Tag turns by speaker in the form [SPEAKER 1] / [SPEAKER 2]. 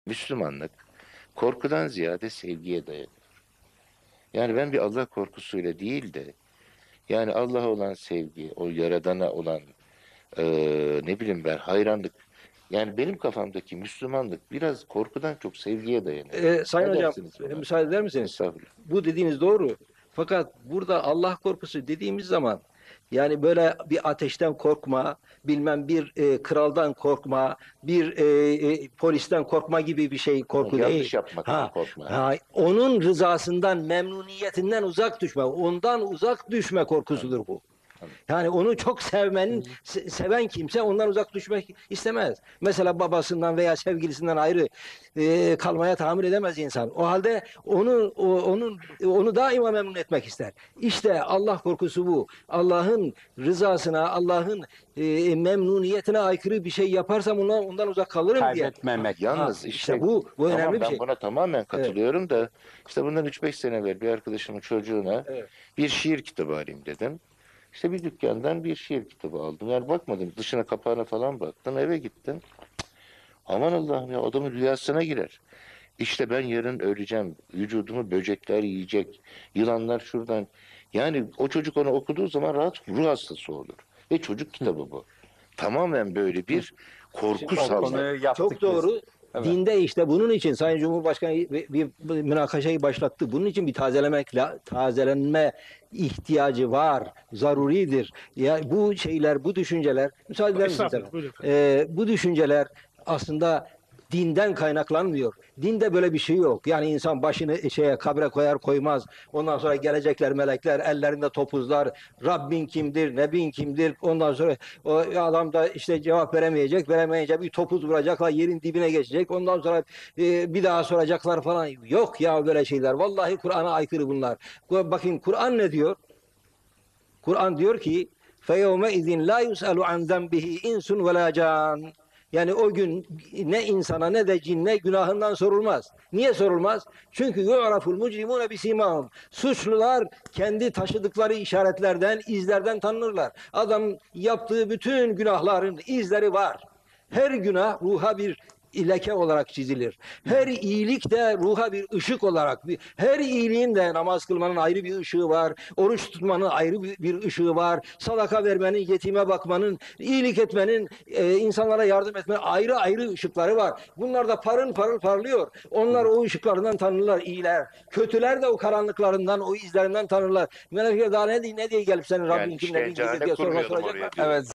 [SPEAKER 1] Müslümanlık korkudan ziyade sevgiye dayanır. Yani ben bir Allah korkusuyla değil de yani Allah'a olan sevgi, o Yaradan'a olan ne bileyim ben hayranlık. Yani benim kafamdaki Müslümanlık biraz korkudan çok sevgiye dayanır.
[SPEAKER 2] Sayın
[SPEAKER 1] Ne
[SPEAKER 2] hocam,
[SPEAKER 1] dersiniz buna?
[SPEAKER 2] müsaade eder misiniz?
[SPEAKER 1] Estağfurullah.
[SPEAKER 2] Bu dediğiniz doğru. Fakat burada Allah korkusu dediğimiz zaman yani böyle bir ateşten korkma, bilmem bir kraldan korkma, bir polisten korkma gibi bir şey
[SPEAKER 1] Ha,
[SPEAKER 2] korku değil.
[SPEAKER 1] yanlış yapmaktan
[SPEAKER 2] Ha,
[SPEAKER 1] korkma.
[SPEAKER 2] ha, onun rızasından, memnuniyetinden uzak düşme, ondan uzak düşme korkusudur bu.
[SPEAKER 1] Anladım.
[SPEAKER 2] Yani onu çok sevmenin, seven kimse ondan uzak düşmek istemez. Mesela babasından veya sevgilisinden ayrı kalmaya tahammül edemez insan. O halde onu daima memnun etmek ister. İşte Allah korkusu bu. Allah'ın rızasına, Allah'ın memnuniyetine aykırı bir şey yaparsam ondan uzak kalırım diye.
[SPEAKER 3] Kaybetmemek.
[SPEAKER 1] Yalnız
[SPEAKER 2] Ha,
[SPEAKER 1] işte
[SPEAKER 2] bu
[SPEAKER 1] tamam
[SPEAKER 2] önemli bir
[SPEAKER 1] ben
[SPEAKER 2] şey.
[SPEAKER 1] buna tamamen
[SPEAKER 2] Evet,
[SPEAKER 1] katılıyorum da işte bundan 3-5 sene evvel bir arkadaşımın çocuğuna
[SPEAKER 2] evet.
[SPEAKER 1] bir şiir kitabı alayım dedim. İşte bir dükkandan bir şiir kitabı aldım. Yani bakmadım dışına kapağına falan baktım eve gittim. Aman Allah'ım ya adamın rüyasına girer. İşte ben yarın öleceğim. Vücudumu böcekler yiyecek. Yılanlar şuradan. Yani o çocuk onu okuduğu zaman rahat ruh hastası olur. Ve çocuk kitabı bu. Tamamen böyle bir korku
[SPEAKER 3] O
[SPEAKER 1] sallar.
[SPEAKER 3] konuyu yaptık
[SPEAKER 2] Çok doğru.
[SPEAKER 3] biz. Evet.
[SPEAKER 2] Dinde işte bunun için Sayın Cumhurbaşkanı bir münakaşayı başlattı. Bunun için bir tazelenme ihtiyacı var. Zaruridir. Ya bu şeyler, bu düşünceler, müsaade eder misiniz
[SPEAKER 4] Estağfurullah,
[SPEAKER 2] efendim?
[SPEAKER 4] buyurun efendim.
[SPEAKER 2] Bu düşünceler aslında dinden kaynaklanmıyor. Dinde böyle bir şey yok. Yani insan başını kabre koyar koymaz. Ondan sonra gelecekler melekler, ellerinde topuzlar. Rabbin kimdir, Nebin kimdir? Ondan sonra o adam da işte cevap veremeyince bir topuz vuracaklar, yerin dibine geçecek. Ondan sonra bir daha soracaklar falan. Yok ya böyle şeyler. Vallahi Kur'an'a aykırı bunlar. Bakın Kur'an ne diyor? Kur'an diyor ki فَيَوْمَ اِذٍ لَا يُسْأَلُ عَنْ ذَنْبِهِ اِنْسٌ وَلَا can. Yani o gün ne insana ne de cinne günahından sorulmaz. Niye sorulmaz? Çünkü yu'raful mucrimune bisimahum. Suçlular kendi taşıdıkları işaretlerden, izlerden tanınırlar. Adam yaptığı bütün günahların izleri var. Her günah ruha bir leke olarak çizilir. Her iyilik de ruha bir ışık olarak, her iyiliğin de namaz kılmanın ayrı bir ışığı var, oruç tutmanın ayrı bir ışığı var, sadaka vermenin, yetime bakmanın, iyilik etmenin, insanlara yardım etmenin ayrı ayrı ışıkları var. Bunlar da parıl parıl parlıyor. Onlar o ışıklarından tanırlar iyiler. Kötüler de o karanlıklarından, o izlerinden tanırlar. Melekler daha ne diye gelip senin Rabbin
[SPEAKER 1] Yani
[SPEAKER 2] kim, Nebin kimdir
[SPEAKER 1] işkencehane
[SPEAKER 2] diye
[SPEAKER 1] kurmayalım
[SPEAKER 2] soracaklar.
[SPEAKER 1] oraya diyor.
[SPEAKER 3] Evet.